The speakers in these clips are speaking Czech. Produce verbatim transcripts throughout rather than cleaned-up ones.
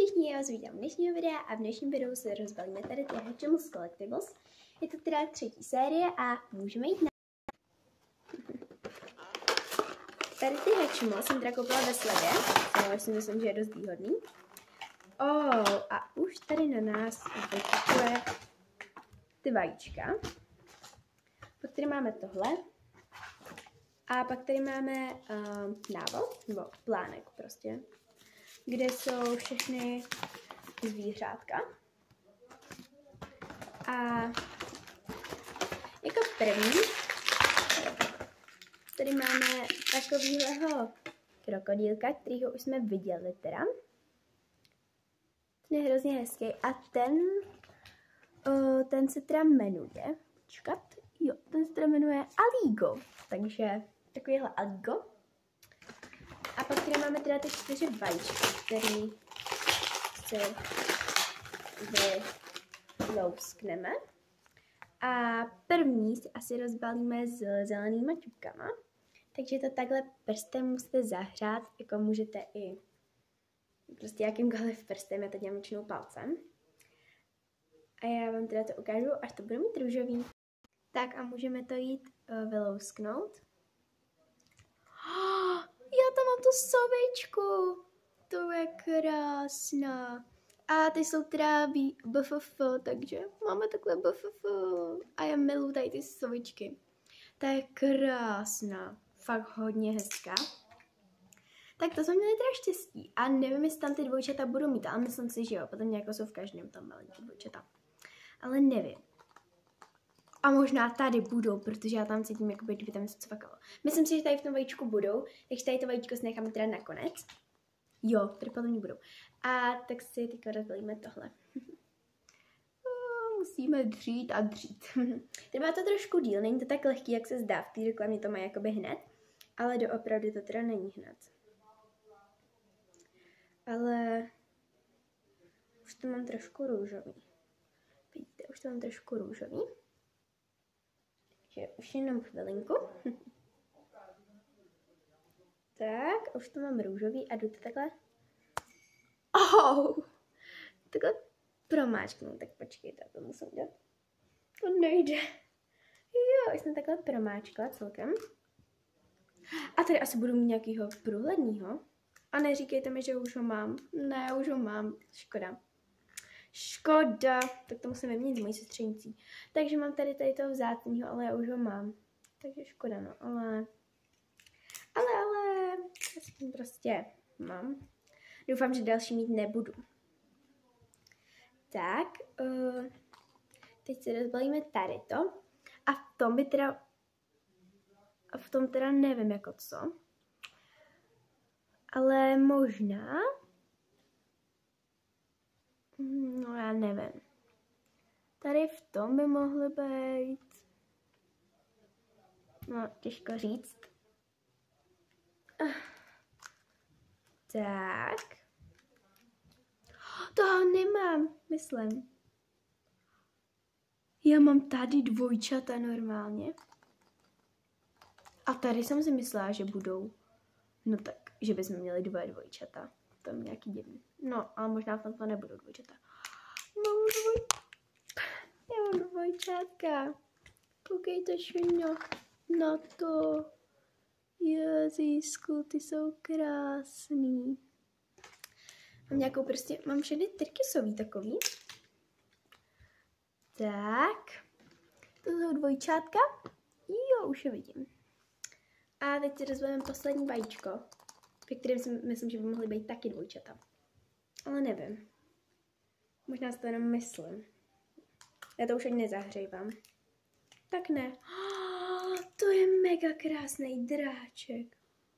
všichni, já vás vítám v dnešního videa a v dnešním videu se rozbalíme tady ty Hatchimals Collectibles. Je to teda třetí série a můžeme jít na... Tady ty Hatchimals jsem teda koupila ve slevě, já si myslím, že je dost výhodný. Oh, a už tady na nás vypukuje ty vajíčka. Pak tady máme tohle. A pak tady máme uh, návod, nebo plánek prostě, kde jsou všechny zvířátka. A jako první tady máme takovýhleho krokodýlka, kterýho už jsme viděli teda. Ten je hrozně hezký a ten, uh, ten se teda jmenuje, čekat, jo, ten se teda jmenuje Aligo, takže takovýhle Aligo. A pak tady máme teda ty čtyři vajíčka, který si vylouskneme. A první si asi rozbalíme s zelenýma čupkama. Takže to takhle prstem musíte zahřát, jako můžete i prostě jakýmkoliv prstem, já to dělám většinou palcem. A já vám teda to ukážu, až to bude mít růžový. Tak a můžeme to jít uh, vylousknout. Já tam mám tu sovičku, to je krásná. A ty jsou teda B F F, takže máme takhle B F F. A já miluji tady ty sovičky. Ta je krásná, fakt hodně hezká. Tak to jsme měli teda štěstí. A nevím, jestli tam ty dvojčata budou mít, ale myslím si, že jo, potom nějak jsou v každém tam malinký dvojčata. Ale nevím. A možná tady budou, protože já tam cítím, jakoby, kdyby tam něco cvakalo. Myslím si, že tady v tom vajíčku budou, takže tady to vajíčko si necháme teda nakonec. Jo, tady podle mě budou. A tak si teďka rozbalíme tohle. Musíme dřít a dřít. Trvá to trošku díl, není to tak lehký, jak se zdá. V té reklamě to má jakoby hned, ale doopravdy to teda není hned. Ale už to mám trošku růžový. Vidíte, už to mám trošku růžový. Takže už jenom chvilinku. Tak, už to mám růžový a jdu to takhle. Oh! Takhle promáčknu, tak počkejte, to musím dělat. To nejde. Jo, už jsem takhle promáčkla celkem. A tady asi budu mít nějakýho průhledního. A neříkejte mi, že už ho mám. Ne, už ho mám. Škoda. Škoda. Tak to musím vyměnit s mojí sestřenicí. Takže mám tady tady toho vzácného, ale já už ho mám. Takže škoda, no, ale... Ale, ale... Já prostě mám. Doufám, že další mít nebudu. Tak. Uh, teď si rozbalíme tady to. A v tom by teda... A v tom teda nevím jako co. Ale možná... No já nevím. Tady v tom by mohly být... No, těžko říct. Tak. Toho nemám, myslím. Já mám tady dvojčata normálně. A tady jsem si myslela, že budou. No tak, že bychom měli dvoje dvojčata. To je nějaký divný. No, ale možná v tomto nebudou dvojčata. Mám dvoj... Já mám dvojčátka. Koukejte šuňo na to. Ježíšku, ty jsou krásný. Mám nějakou prostě, mám všechny tyrkysový takový. Tak. To jsou dvojčátka. Jo, už je vidím. A teď si rozbalím poslední vajíčko, ve kterém si myslím, že by mohly být taky dvojčata. Ale nevím. Možná si to jenom myslím. Já to už ani nezahřejvám. Tak ne. To je mega krásný dráček.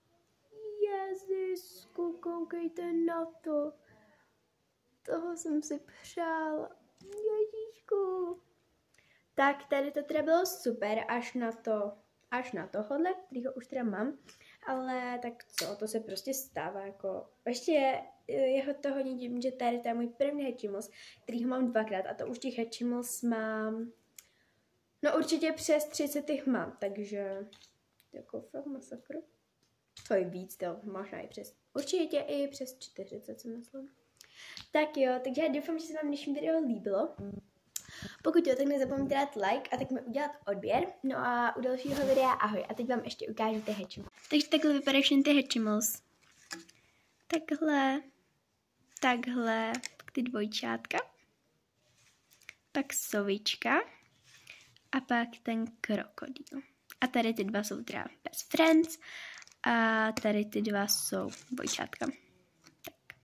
Ježíšku, koukejte na to. Toho jsem si přála. Ježíšku. Tak tady to teda bylo super, až na to, až na tohle, kterýho už teda mám. Ale tak co, to se prostě stává jako, ještě je, je to hodně divný, že tady to je můj první Hatchimals, kterýho mám dvakrát a to už těch Hatchimals mám, no určitě přes třicet jich mám, takže jako fakt masakr. To je víc, to možná i přes, určitě i přes čtyřicet si myslím. Tak jo, takže já doufám, že se vám dnešní video líbilo. Pokud jo, tak nezapomeňte dát like a tak mi udělat odběr. No a u dalšího videa ahoj. A teď vám ještě ukážu ty Hatchimals. Takže takhle vypadají všechny ty Hatchimals. Takhle. Takhle. Pak ty dvojčátka. Pak sovička. A pak ten krokodýl. A tady ty dva jsou teda best friends. A tady ty dva jsou dvojčátka.